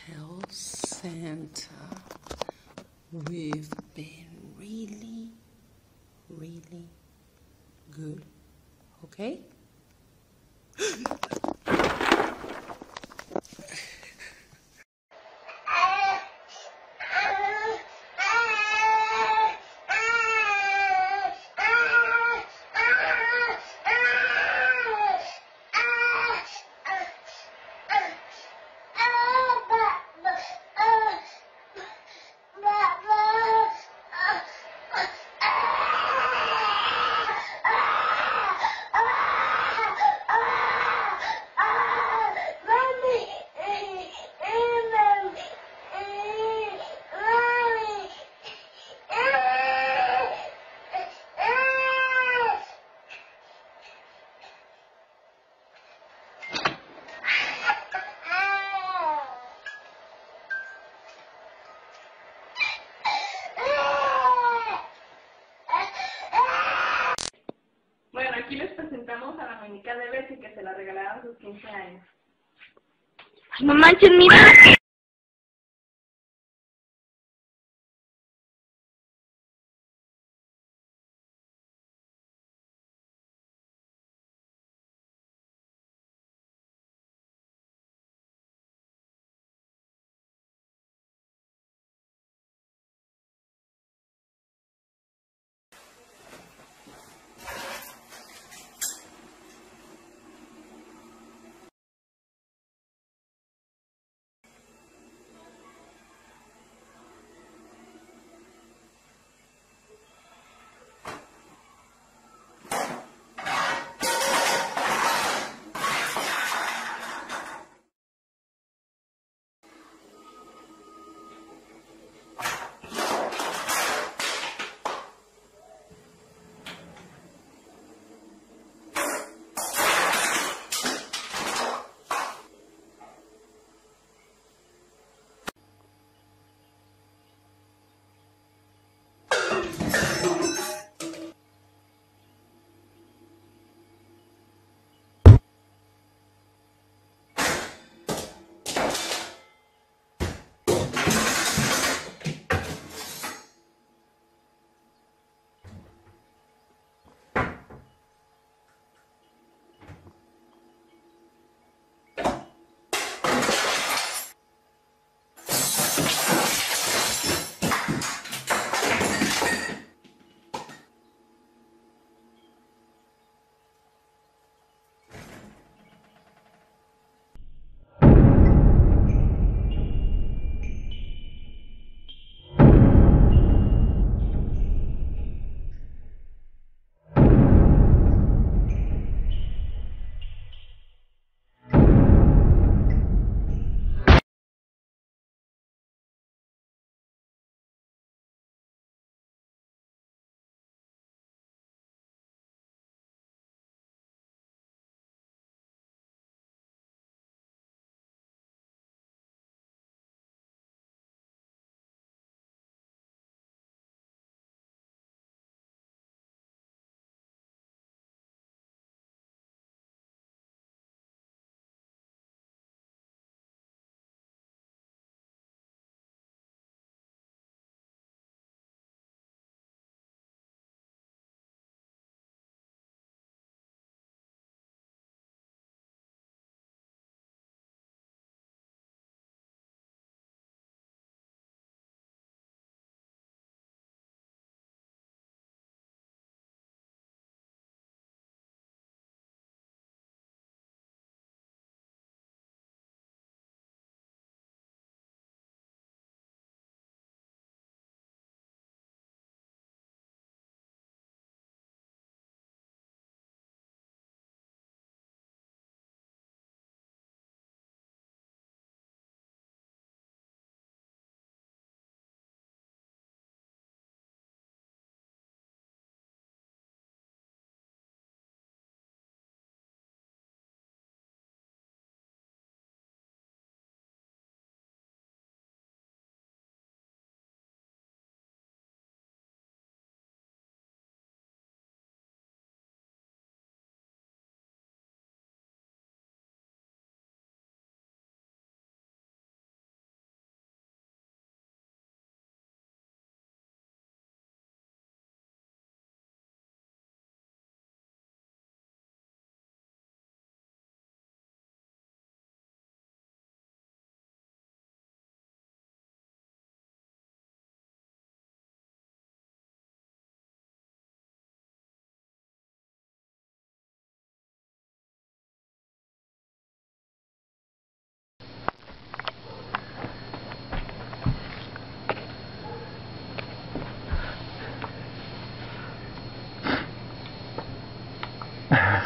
Tell Santa we've been really, really good. Okay? Bueno, aquí les presentamos a la muñeca de Bessie que se la regalaron a sus 15 años. No manches, mira.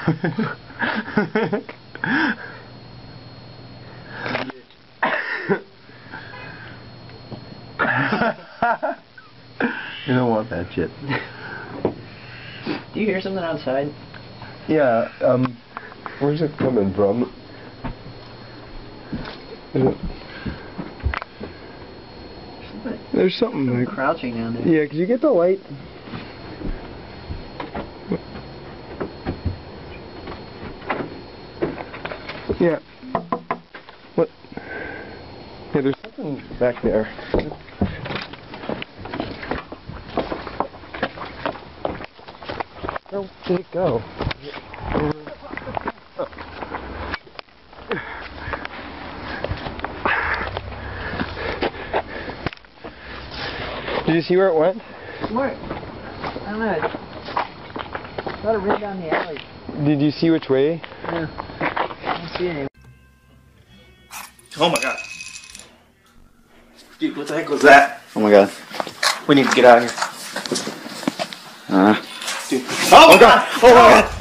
You don't want that shit. Do you hear something outside? Yeah, where's it coming from? There's something like... Crouching down there. Yeah, could you get the light? Yeah. What? Yeah, there's something back there. Where did it go? Did you see where it went? What? I don't know. I thought it ran down the alley. Did you see which way? Yeah. I don't see anything. Oh my god. Dude, what the heck was that? Oh my god. We need to get out of here. Uh. Dude. Oh my god! Oh my god!